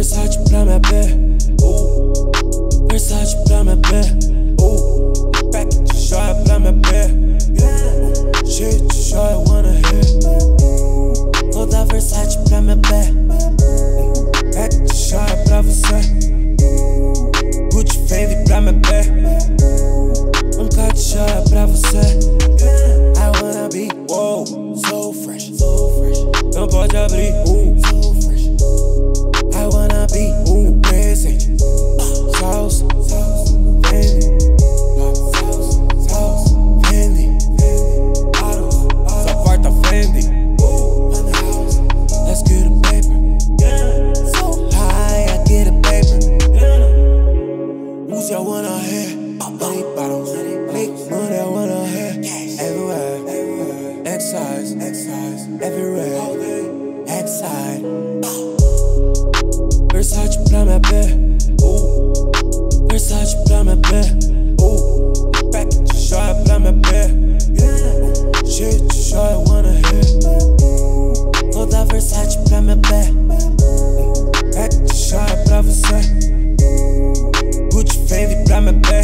Versace pra minha B, Versace pra minha B, pack de joia pra minha B, cheio de joia, wanna hit. Vou dar Versace pra minha B, pack de joia pra você, Gucci Fendi pra minha B, de joia pra você. I wanna be, wow, so fresh, não pode abrir, so fresh. I wanna be, presente, sauce, Fendi, Fendi, só porta Fendi. Let's get a paper, so high I get a paper. Who's y'all wanna hit? Money bottles, make money I wanna hit. Everywhere, X-size, everywhere, X-side. Versace pra minha B, Versace pra minha B, pack de joia pra minha B, cheio de joia, wanna hit. Vou dar Versace pra minha B, pack de joia pra você, Gucci Fendi pra minha B,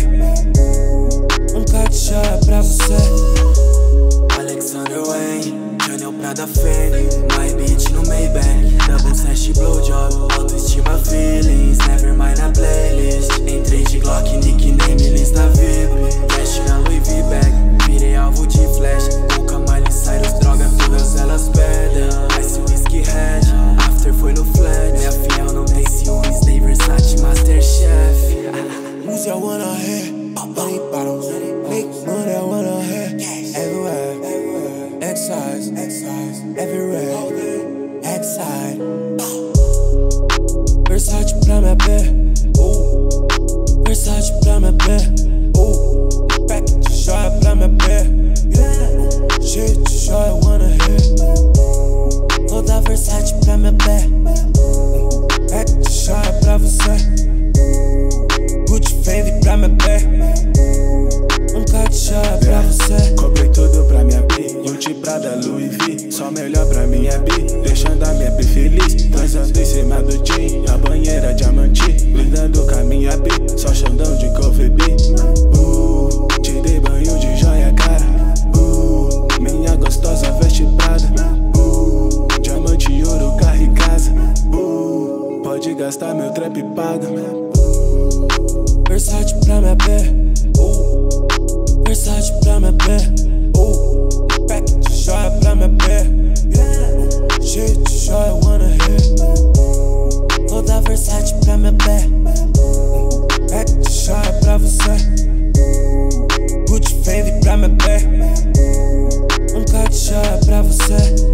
de joia pra você. Alexander Wang, Chanel Prada Fendi, My Beach no Maybach, Double Sash Blowjob, autoestima feelings, Nevermind na playlist. Entrei de Glock, nickname, lista VIP, cash na Louis V bag, virei alvo de flash, Coca, Miley Cyrus, droga, todas elas pedem. Ice Whiskey Red, after foi no flat, minha fiel não tem ciúmes, nem Versace Masterchef. Who's y'all wanna hit? Money bottles, make money I wanna hit. Everywhere, X-size, everywhere, X-side. Versace pra minha B, Versace pra minha B, pack de joia pra minha B, cheio de joia, wanna hit. Vou dar Versace pra minha B, pack de joia pra você, Gucci Fendi pra minha B, de joia pra você. Comprei tudo pra minha B, Gucci, Prada, Louis V, só melhor pra minha B, deixando a minha B feliz, transando em cima do jean, a banheira diamante, lidando com a minha B, só xandão de coffee B. Te dei banho de joia, cara, minha gostosa veste Prada, diamante, ouro, carro e casa, pode gastar, meu trap paga. Versace pra minha B, Versace pra minha B, pack de joia pra minha B, cheio de joia, wanna hit. Vou dar Versace pra minha B, pack de joia pra você, Gucci Fendi pra minha B, de joia pra você.